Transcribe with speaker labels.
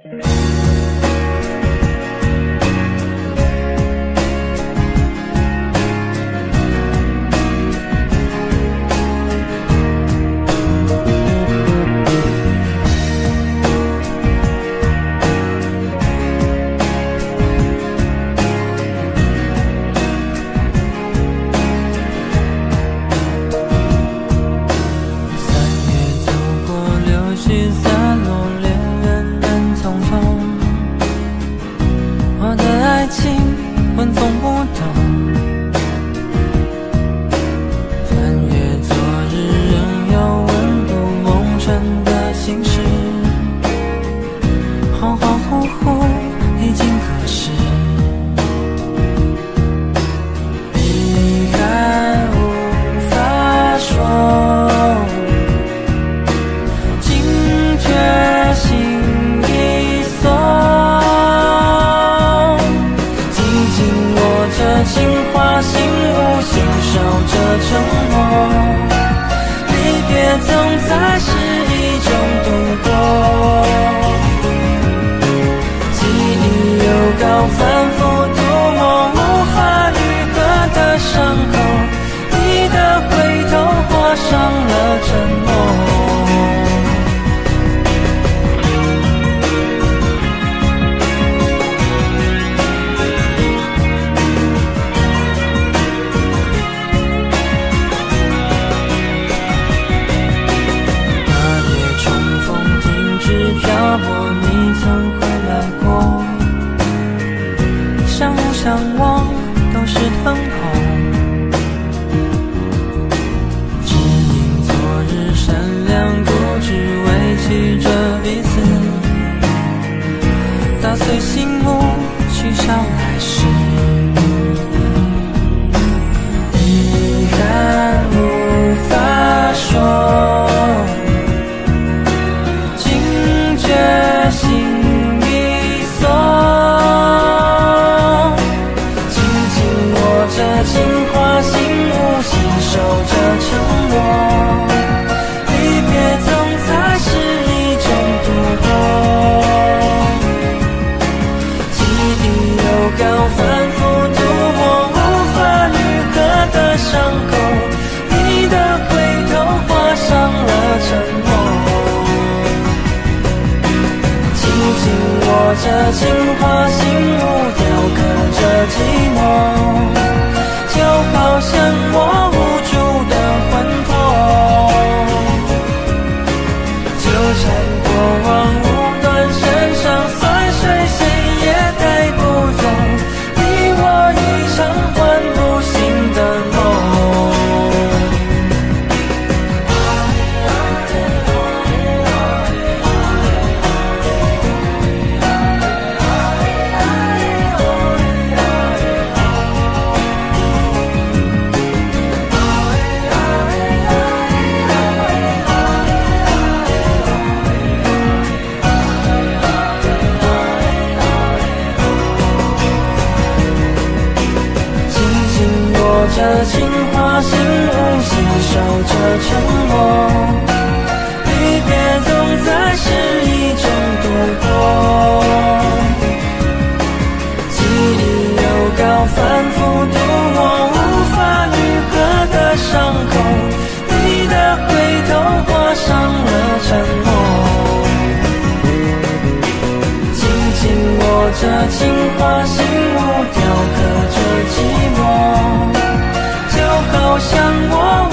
Speaker 1: 这情话心无雕刻着寂寞，就好像我无助的魂魄，纠缠过往无端身上酸水，谁也带不走你我一场唤不醒的梦。这情话心无信守着承诺，离别总在失意中度过，记忆又高反复涂抹，无法愈合的伤口，你的回头画上了沉默，紧紧握着情话心无雕刻着寂寞，好像我